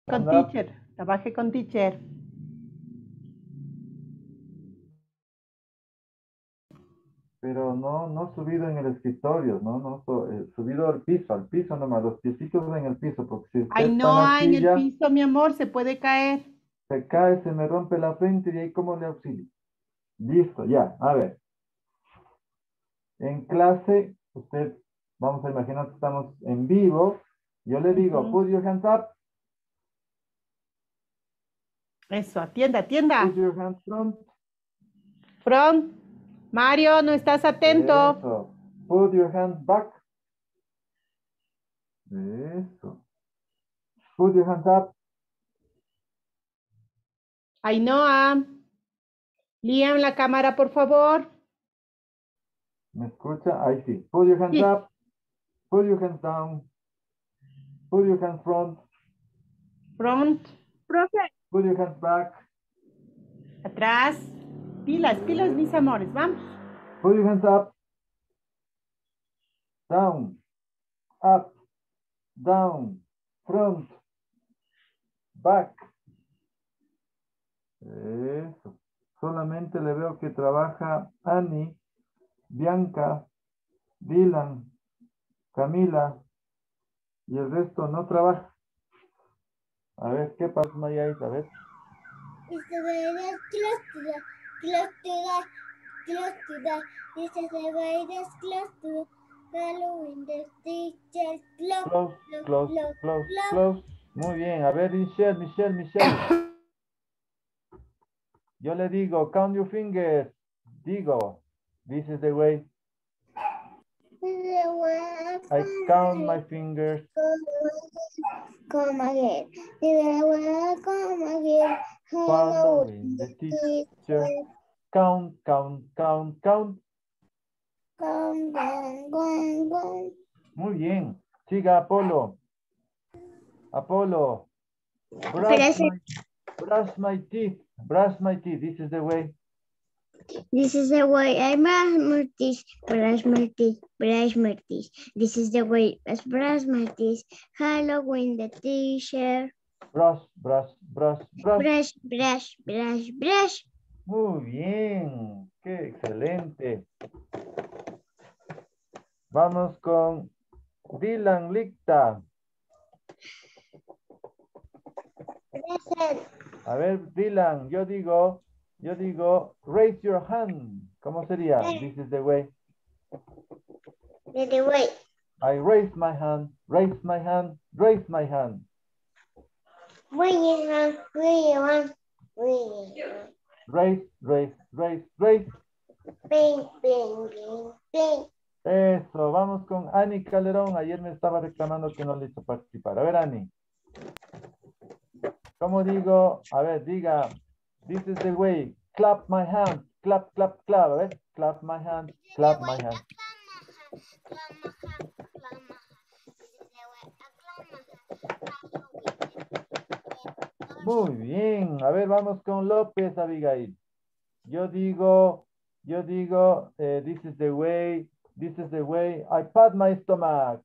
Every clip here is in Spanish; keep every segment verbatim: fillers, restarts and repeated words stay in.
Con Stand up. teacher. Trabaje con teacher. Pero no, no subido en el escritorio, no, no, so- eh, subido al piso, al piso nomás, los piecitos en el piso, porque si usted Ay, está en no, la ah, en el silla, piso, mi amor, se puede caer. se cae, se me rompe la frente y ahí cómo le auxilio. Listo, ya, a ver. En clase, usted, vamos a imaginar que estamos en vivo, yo le digo, Ujú. put your hands up, Eso, atienda, put atienda. your hands front, Front. Mario, no estás atento. eso, put your hands back, eso, put your hands up, Ainhoa. Liam, la cámara, por favor. ¿me escucha? Ahí sí, put your hands Sí. up, put your hands down, put your hands front, Front. Profe, put your hands back, Atrás. Pilas, pilas, mis amores. Vamos. put your hands up, down, up, down, front, back. Eso. Solamente le veo que trabaja Annie, Bianca, Dylan, Camila y el resto no trabaja. A ver, ¿qué pasa, Maya? A ver. This is the way close to the close to the close to the this is the way that's close to Halloween the teacher close Close, close close, close close, close. close. Muy bien. A ver, Michelle, Michelle, Michelle. Yo le digo, count your fingers. Digo, this is the way. This is the way I count my fingers. come again. This is the way come again. Following the teacher. Count, count, count, count. Come, come, come, come. Muy bien. Siga, Apolo. Apolo. Brush Pero my, brush my teeth. Brush my teeth. This is the way. this is the way I brush my teeth, brush my teeth, brush my teeth. This is the way I brush my teeth. Halloween the teacher. Brush, brush, brush, brush. Brush, brush, brush, brush. Muy bien. Qué excelente. Vamos con Dylan Licta. Present. A ver, Dylan, yo digo, yo digo, raise your hand. ¿Cómo sería? This is the way. This is the way. I raise my hand, raise my hand, raise my hand. Where you want, where you want, where you want. Raise, raise, raise, raise. Bing, bing, bing, bing. Eso, vamos con Ani Calderón. Ayer me estaba reclamando que no le hizo participar. A ver, Ani. ¿Cómo digo? A ver, diga. This is the way. Clap my hand. Clap, clap, clap. A ver. Clap my hand. Clap my hand. Muy bien. A ver, vamos con López Abigail. Yo digo, yo digo, eh, this is the way, this is the way I pat my stomach.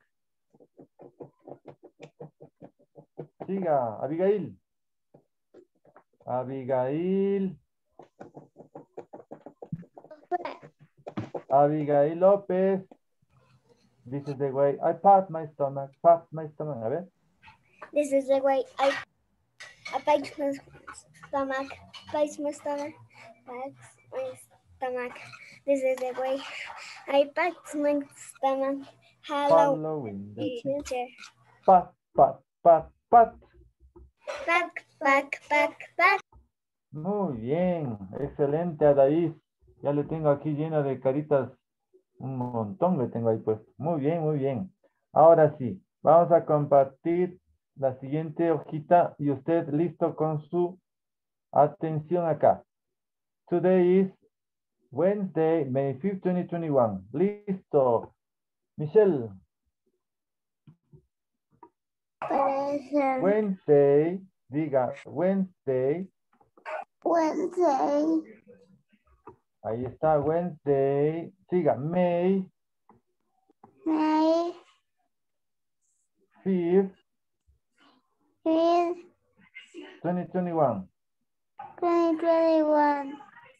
Siga, Abigail. Abigail. Abigail López. This is the way I pat my stomach, pat my stomach. A ver. This is the way I, I bite my stomach, bite my stomach, bite my stomach. This is the way I bite my stomach. Hello, Following the teacher. pat, pat, pat, pat. Back, back, back, back. Muy bien, excelente, Adaís. Ya le tengo aquí lleno de caritas, un montón le tengo ahí puesto. Muy bien, muy bien. Ahora sí, vamos a compartir la siguiente hojita y usted listo con su atención acá. Today is Wednesday, May fifth, twenty twenty-one. Listo. Michelle. Present. Wednesday, diga, Wednesday. Wednesday. Ahí está, Wednesday. Siga, May May fifth, fifth, twenty twenty-one. twenty twenty-one.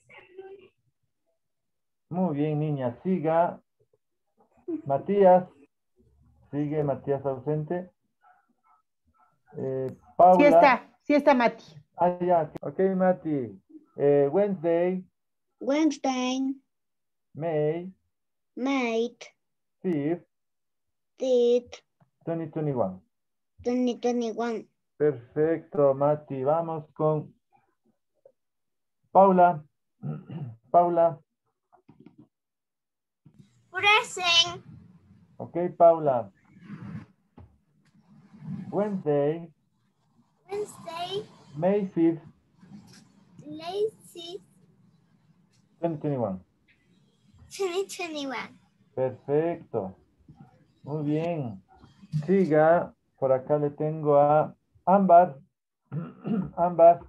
Muy bien, niña. Siga. Matías. Sigue Matías ausente. Eh, Sí Paula. está, sí está Mati. Ah, ya. Ok, Mati. Eh, Wednesday, Wednesday, May May fifth, fifth, twenty twenty-one. twenty twenty-one. Perfecto, Mati. Vamos con Paula. Paula. Present. Ok, Paula. Wednesday, Wednesday, May fifth, lazy, twenty twenty-one. twenty twenty-one. Perfecto. Muy bien. Siga. Por acá le tengo a Ámbar. Ámbar.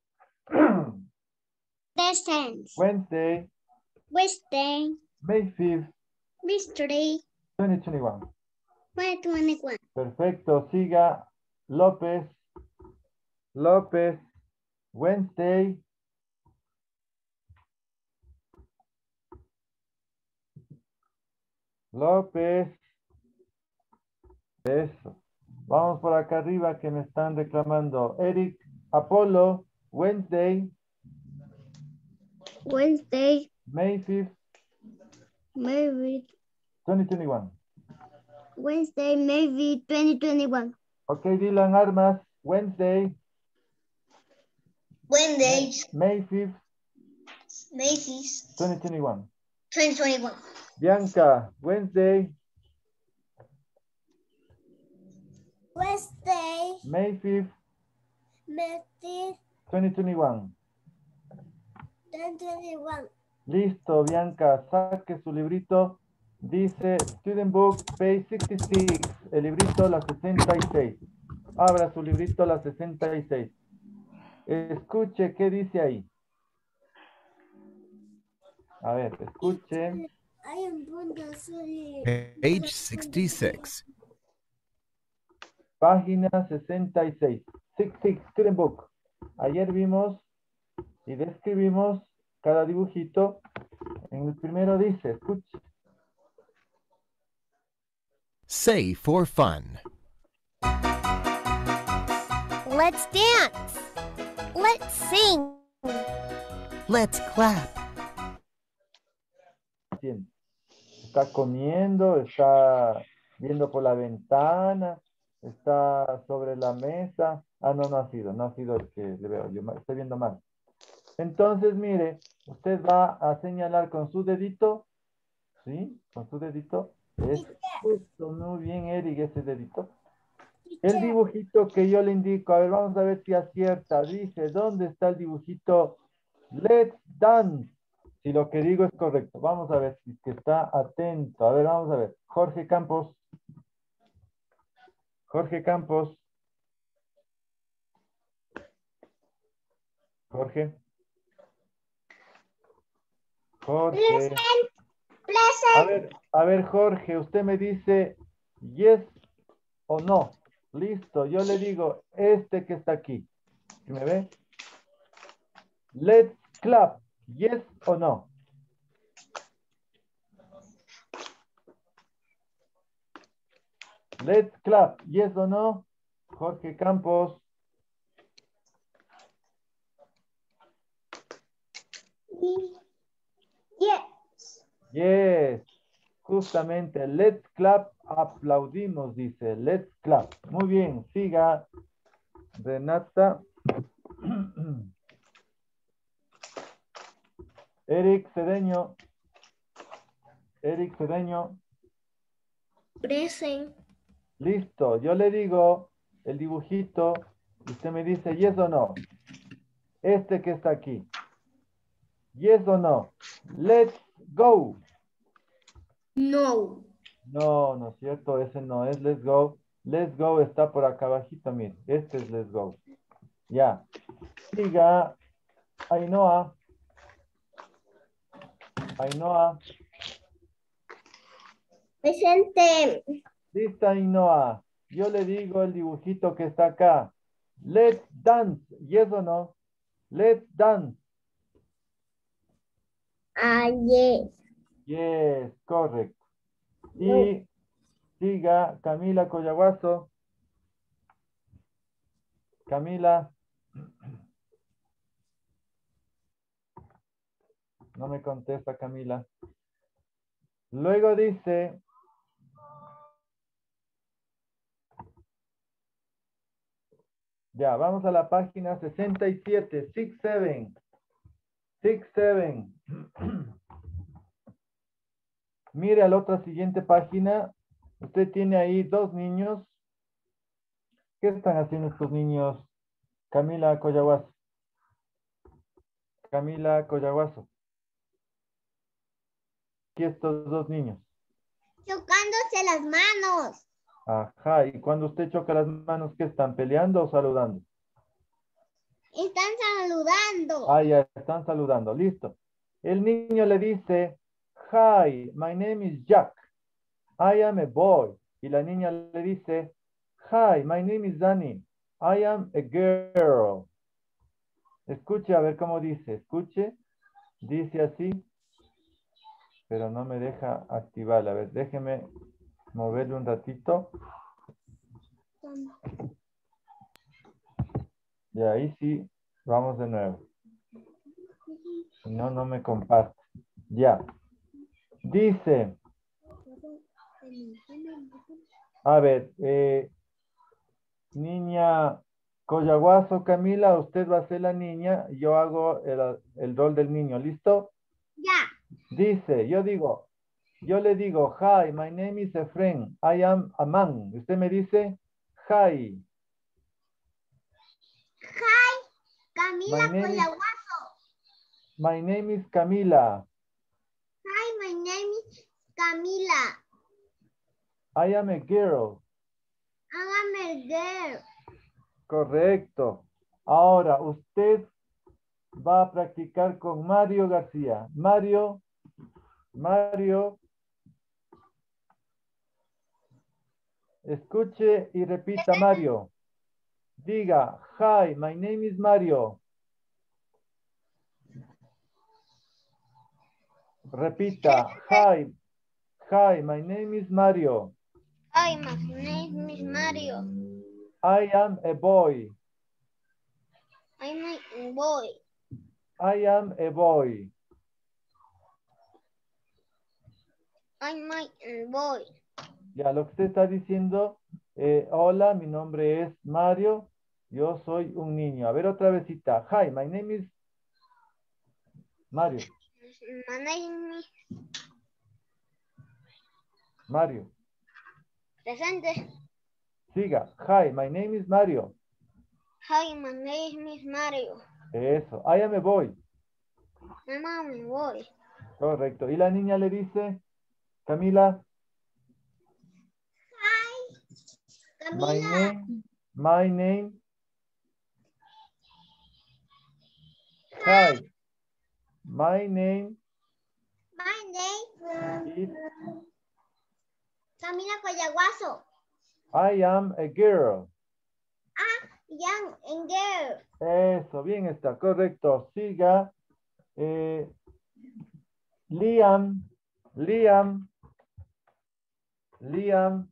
Present. Wednesday, Wednesday, May fifth, mystery, twenty twenty-one. twenty twenty-one. Perfecto. Siga. López. López. Wednesday. López. Eso. Vamos por acá arriba que me están reclamando. Eric. Apolo. Wednesday. Wednesday, May fifth, maybe, twenty twenty-one. Wednesday, maybe twenty twenty-one. Ok, Dylan Armas. Wednesday. Wednesday, May fifth, Macy's, twenty twenty-one. twenty twenty-one. Bianca. Wednesday. Wednesday, May fifth, May twenty twenty-one. twenty twenty-one. Listo, Bianca. Saque su librito. Dice Student Book, page sixty-six. El librito, la sesenta y seis. Abra su librito, la sesenta y seis. Escuche qué dice ahí. A ver, escuche. Page sixty-six. Página sesenta y seis. sesenta y seis, Student Book. Ayer vimos y describimos cada dibujito. En el primero dice, escuche. Say for fun. Let's dance. Let's sing. Let's clap. Está comiendo, está viendo por la ventana, está sobre la mesa. Ah, no, no ha sido, no ha sido el que le veo. Yo estoy viendo mal. Entonces, mire, usted va a señalar con su dedito, ¿sí? Con su dedito. Es justo, muy bien, Eric, ese dedito. El dibujito que yo le indico, a ver, vamos a ver si acierta. Dice, ¿dónde está el dibujito? Let's dance. Si lo que digo es correcto. Vamos a ver si es que está atento. A ver, vamos a ver. Jorge Campos. Jorge Campos. Jorge. Jorge. A ver, a ver, Jorge, usted me dice yes o no. Listo, yo le digo este que está aquí. ¿Sí me ve? Let's clap. Yes o no. Let's clap. Yes o no. Jorge Campos. Yes. Yes. Justamente, let's clap. Aplaudimos, dice. Let's clap. Muy bien, siga. Renata. Eric Cedeño. Eric Cedeño. Present. Listo. Yo le digo el dibujito. Y usted me dice yes o no. Este que está aquí. Yes o no. Let's go. No. No, no es cierto. Ese no es let's go. Let's go está por acá abajito. Mire. Este es let's go. Ya. Siga. Ainhoa. Ainhoa. Presente. Lista, Ainhoa. Yo le digo el dibujito que está acá. Let's dance. Yes or no? Let's dance. Ah, yes. Yes, correct. Y siga Camila Collaguazo. Camila. No me contesta Camila. Luego dice, ya, vamos a la página sesenta y siete, six seven, six seven. Mire a la otra siguiente página. Usted tiene ahí dos niños. ¿Qué están haciendo estos niños? Camila Collaguazo. Camila Collaguazo. Aquí estos dos niños. Chocándose las manos. Ajá, y cuando usted choca las manos, ¿qué están? ¿Peleando o saludando? Están saludando. Ah, ya están saludando. Listo. El niño le dice, hi, my name is Jack. I am a boy. Y la niña le dice, hi, my name is Danny. I am a girl. Escuche a ver cómo dice. Escuche. Dice así. Pero no me deja activarla. A ver, déjeme moverle un ratito. Y ahí sí, vamos de nuevo. Si no, no me comparte. Ya. Dice. A ver, eh, niña Collaguazo, Camila, usted va a ser la niña y yo hago el, el rol del niño. ¿Listo? Ya. Dice, yo digo, yo le digo, hi, my name is Efren, I am a man. Usted me dice, hi. Hi, Camila My name is- Collaguazo. My name is Camila. Hi, my name is Camila. I am a girl. Hágame el girl. Correcto. Ahora, usted va a practicar con Mario García. Mario, Mario, escuche y repita, Mario. Diga, hi, my name is Mario. Repita, hi, hi, my name is Mario. Hi, my name is Mario. I am a boy. I'm a boy. I am a boy. I'm a boy. Ya, lo que usted está diciendo, eh, hola, mi nombre es Mario, yo soy un niño. A ver, otra vezita. Hi, my name is Mario. My name is Mario. presente. Siga. Hi, my name is Mario. Hi, my name is Mario. Eso. I am a boy. I'm a boy. Correcto. Y la niña le dice, Camila, Hi, my Camila. name, my name. Hi, my name My name is, Camila Collaguazo. I am a girl. Ah, young and girl. Eso, bien está, correcto. Siga. Eh, Liam, Liam, Liam.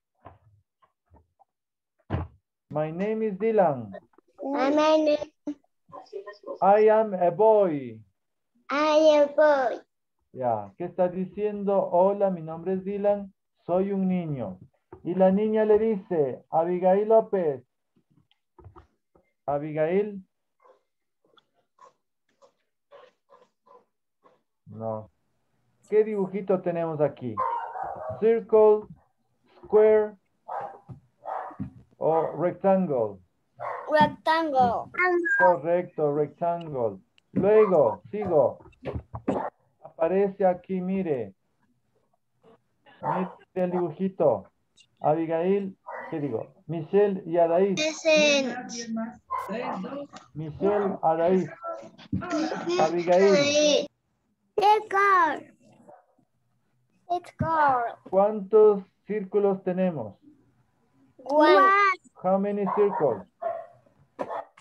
My name is Dylan. My name I am a boy. I am boy. Ya, ¿qué está diciendo? Hola, mi nombre es Dylan, soy un niño. Y la niña le dice, Abigail López. Abigail. No. ¿Qué dibujito tenemos aquí? Circle, square o rectangle. Rectangle. Correcto, rectangle. Luego, sigo. Aparece aquí, mire. Mire el dibujito. Abigail, ¿qué digo? Michelle y Adaís. Present. Michelle, Adaís. Abigail. Let's go. Let's go. ¿Cuántos círculos tenemos? One. How many circles?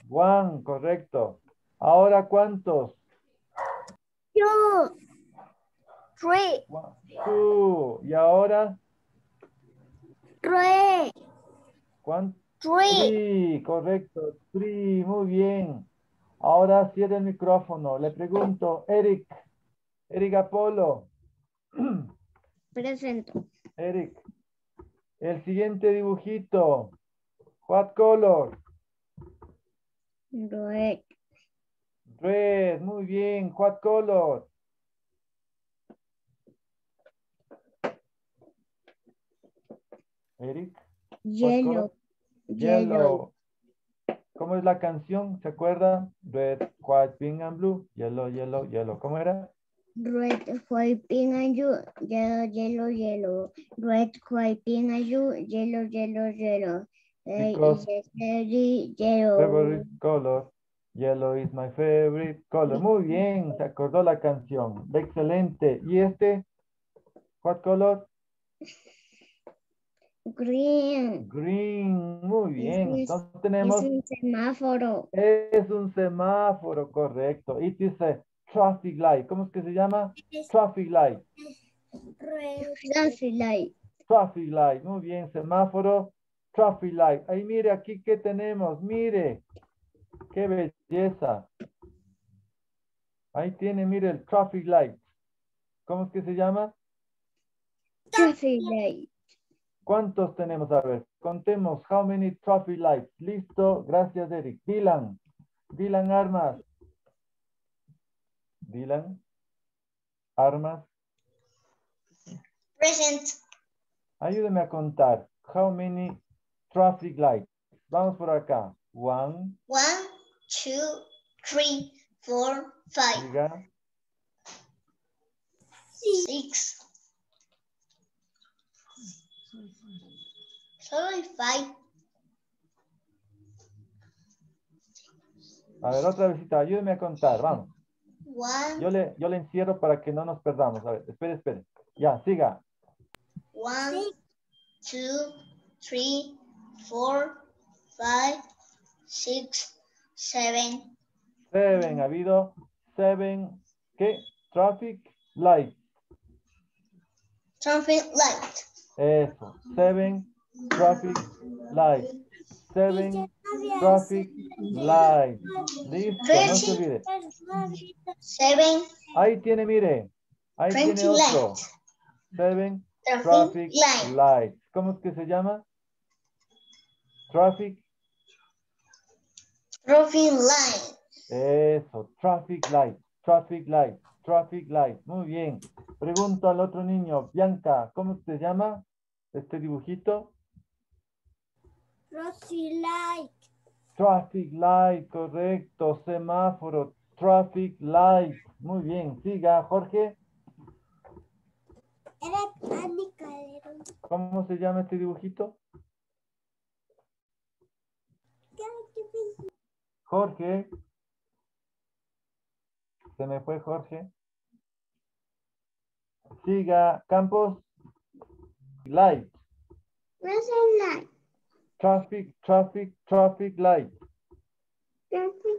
One, correcto. Ahora, ¿cuántos? Two. Three. One, two. ¿Y ahora? Three. ¿Cuántos? Three. Three, correcto. Three, muy bien. Ahora cierra el micrófono. Le pregunto, Eric. Eric Apolo. Presento. Eric. El siguiente dibujito. What color? Red. Red, muy bien. What color? Eric. What color? Yellow. Yellow. ¿Cómo es la canción? ¿Se acuerda? Red, white, pink and blue. Yellow, yellow, yellow. ¿Cómo era? Red, white, pink, and you. Yellow, yellow, yellow. Red, white, pink, and you. Yellow, yellow, yellow. Eh, Because yellow, yellow. favorite color. Yellow is my favorite color. Muy bien, se acordó la canción. Excelente. ¿Y este? What color? Green. Green. Muy bien. Es, Entonces tenemos, es un semáforo. es un semáforo, correcto. It is a traffic light. ¿Cómo es que se llama? Traffic light. Traffic light. Traffic light. Muy bien, semáforo. Traffic light. Ahí mire aquí qué tenemos. Mire. Qué belleza. Ahí tiene, mire el traffic light. ¿Cómo es que se llama? Traffic light. ¿Cuántos tenemos? A ver, contemos. How many traffic lights? Listo. Gracias, Eric. Dylan. Dylan Armas. Dylan. Armas. Present. Ayúdeme a contar. How many traffic lights? Vamos por acá. One. One, two, three, four, five, Diga. six. Solo hay five. A ver, otra vez. Ayúdeme a contar. Vamos. One, Yo le, yo le encierro para que no nos perdamos. A ver, espere, espere. Ya, siga. one, two, three, four, five, six, seven. Seven. Ha habido seven. ¿Qué? Traffic lights. Traffic light. Eso. Seven traffic lights. Seven traffic lights. Listo, no se olvide. Seven Ahí tiene, mire. Ahí Traffic tiene otro. light. Seven Traffic traffic light. lights. ¿Cómo es que se llama? Traffic. Traffic light. Eso. Traffic light. Traffic light. Traffic light. Muy bien. Pregunto al otro niño. Bianca, ¿cómo se llama este dibujito? Traffic light. Traffic light, correcto. Semáforo, traffic light. Muy bien, siga, Jorge. Era Andy Calderón. ¿Cómo se llama este dibujito? Jorge. Se me fue Jorge. Siga, Campos. Light. Traffic Traffic, traffic, traffic light. Traffic.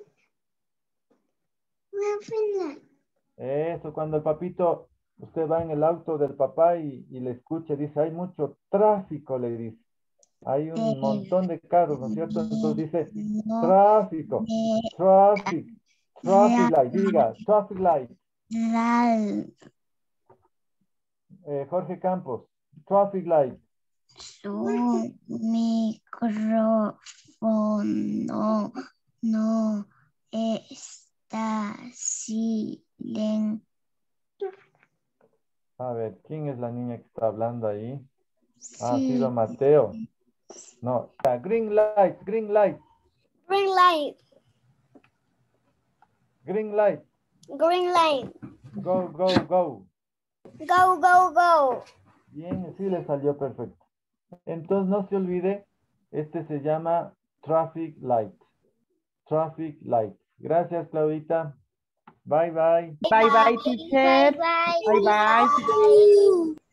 Traffic light. Eso, cuando el papito, usted va en el auto del papá y, y le escucha, dice, hay mucho tráfico, le dice. Hay un montón de carros, ¿no es cierto? Entonces dice, tráfico, traffic, traffic light, diga, traffic light. Eh, Jorge Campos, traffic light. Su micrófono no está silenciado. A ver, ¿quién es la niña que está hablando ahí? Ha sido Mateo. No, green light, green light, Green light. green light. Green light. Go, go, go. Go, go, go. Bien, sí le salió perfecto. Entonces no se olvide, este se llama traffic light. Traffic light. Gracias, Claudita. Bye, bye. Bye, bye, teacher. Bye, Bye, bye. bye.